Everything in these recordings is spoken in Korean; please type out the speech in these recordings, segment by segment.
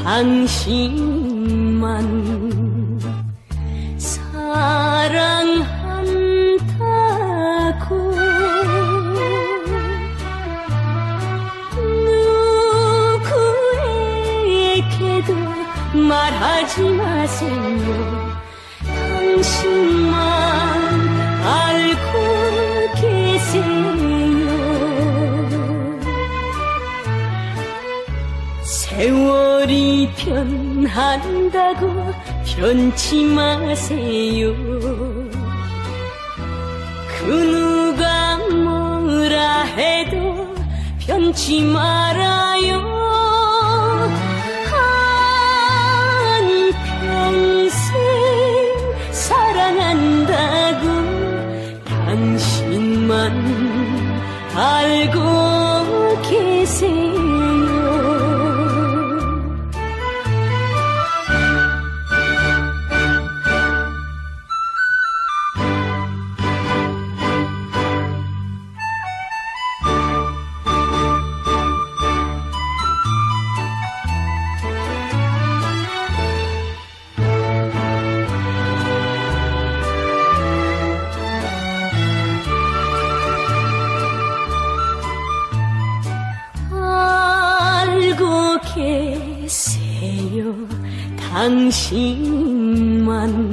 당신만 사랑한다고 누구에게도 말하지 마세요. 당신만 알고 계세요. 세월이 변한다고 변치 마세요. 그 누가 뭐라 해도 변치 말아요. 한평생 사랑한다고 당신만 알고 계세요. 계세요. 당신만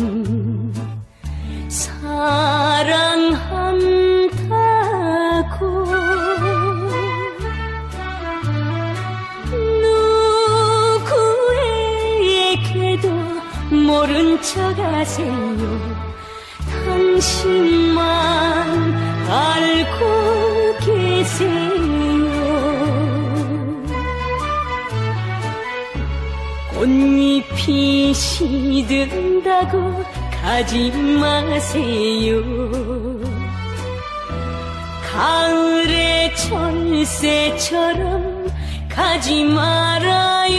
사랑한다고 누구에게도 모른 척하세요. 당신만 알고 계세요. 꽃잎이 시든다고 가지 마세요. 가을의 철새처럼 가지 말아요.